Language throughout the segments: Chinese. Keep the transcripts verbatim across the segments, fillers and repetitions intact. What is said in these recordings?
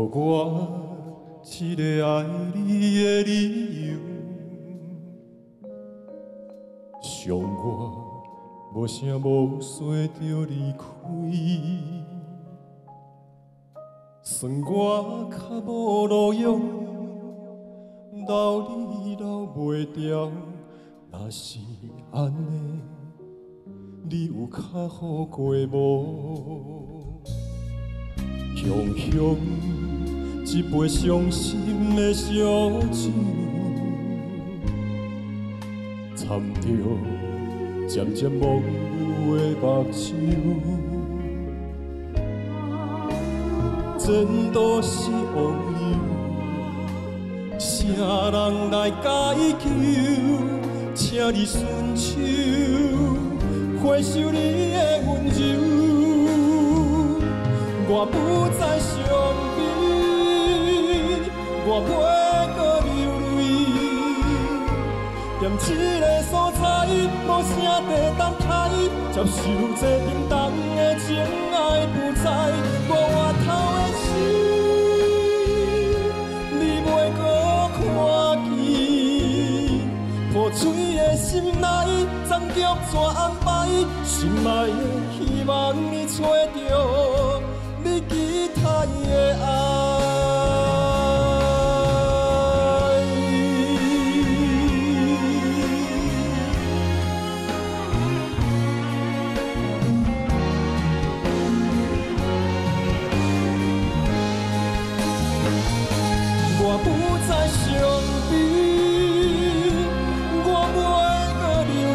我一个爱你的理由，伤我无声无息就离开，算我较无路用，留你留袂掉。若是安尼，你有较好过无？雄雄。 一杯伤心的烧酒，掺着渐渐模糊的目睭。前度是乌有，啥人来解救？请你顺手回收你的温柔，我不再伤悲。 我袂搁流泪，踮一个所在，无声地等待，接受这平淡的情爱不在。我回头的心，你袂搁看见，破碎的心内，残局怎安排？心爱的希望你找到你期待的爱。 我不再伤悲，我袂搁流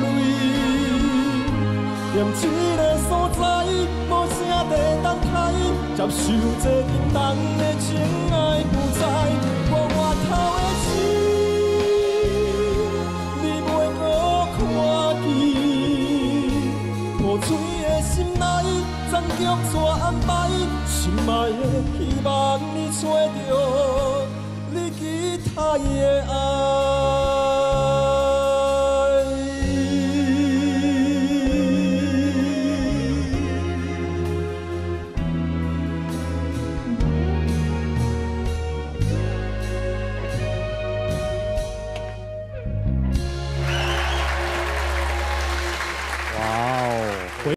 泪，踮一个所在，无声地等待，接受这平淡的情爱不在。我回头的心，你袂搁看见，破碎的心内，残局怎安排？心爱的希望你找到。 你期待的爱。